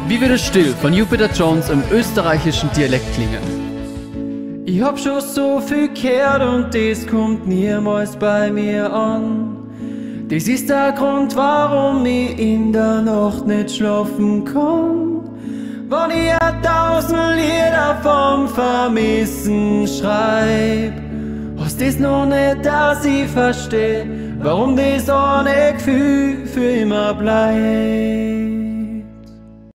Wie würde Still von Jupiter Jones im österreichischen Dialekt klingen? Ich hab schon so viel gehört und das kommt niemals bei mir an. Das ist der Grund, warum ich in der Nacht nicht schlafen kann. Wenn ich 1000 Lieder vom Vermissen schreib, hast das noch nicht, dass ich versteh, warum das eine Gefühl für immer bleibt.